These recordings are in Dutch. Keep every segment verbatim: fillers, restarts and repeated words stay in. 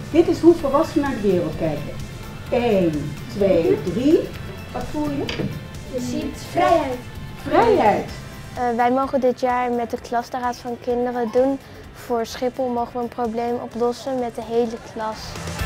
Dit is hoe volwassenen naar de wereld kijken. één, twee, drie. Wat voel je? Je ziet vrijheid. Vrijheid. Uh, wij mogen dit jaar met de klas de Raad van Kinderen doen. Voor Schiphol mogen we een probleem oplossen met de hele klas.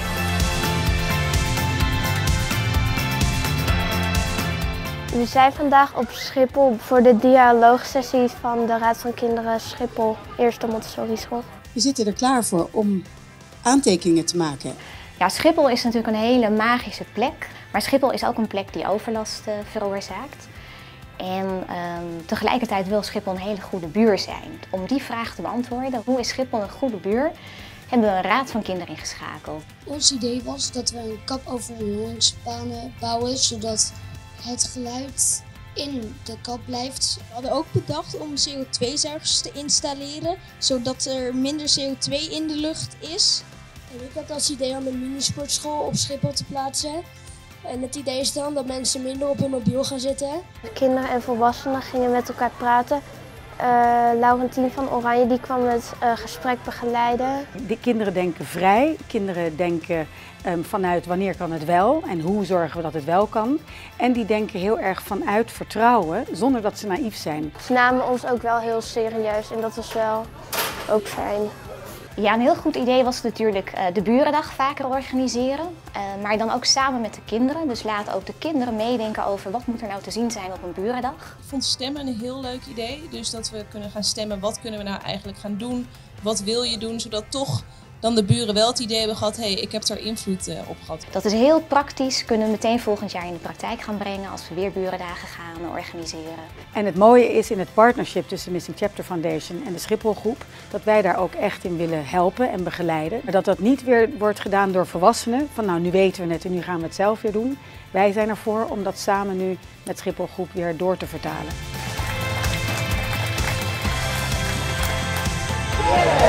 We zijn vandaag op Schiphol voor de dialoogsessie van de Raad van Kinderen Schiphol, Eerste Montessori School. We zitten er klaar voor om aantekeningen te maken. Ja, Schiphol is natuurlijk een hele magische plek, maar Schiphol is ook een plek die overlast uh, veroorzaakt. En um, tegelijkertijd wil Schiphol een hele goede buur zijn. Om die vraag te beantwoorden, hoe is Schiphol een goede buur, hebben we een Raad van Kinderen ingeschakeld. Ons idee was dat we een kap over de landingsbanen bouwen, zodat het geluid in de kap blijft. We hadden ook bedacht om C O twee zuigers te installeren, zodat er minder C O twee in de lucht is. En ik had als idee om een minisportschool op Schiphol te plaatsen. En het idee is dan dat mensen minder op hun mobiel gaan zitten. Kinderen en volwassenen gingen met elkaar praten. Uh, Laurentien van Oranje die kwam het uh, gesprek begeleiden. De kinderen denken vrij, kinderen denken um, vanuit wanneer kan het wel en hoe zorgen we dat het wel kan. En die denken heel erg vanuit vertrouwen, zonder dat ze naïef zijn. Ze namen ons ook wel heel serieus en dat was wel ook fijn. Ja, een heel goed idee was natuurlijk uh, de Burendag vaker organiseren, uh, maar dan ook samen met de kinderen. Dus laat ook de kinderen meedenken over wat moet er nou te zien zijn op een Burendag. Ik vond stemmen een heel leuk idee, dus dat we kunnen gaan stemmen wat kunnen we nou eigenlijk gaan doen, wat wil je doen, zodat toch dan de buren wel het idee hebben gehad, hé, hey, ik heb er invloed uh, op gehad. Dat is heel praktisch, kunnen we meteen volgend jaar in de praktijk gaan brengen als we weer Burendagen gaan organiseren. En het mooie is in het partnership tussen Missing Chapter Foundation en de Schipholgroep, dat wij daar ook echt in willen helpen en begeleiden. Maar dat dat niet weer wordt gedaan door volwassenen, van nou nu weten we het en nu gaan we het zelf weer doen. Wij zijn ervoor om dat samen nu met Schipholgroep weer door te vertalen. Yeah.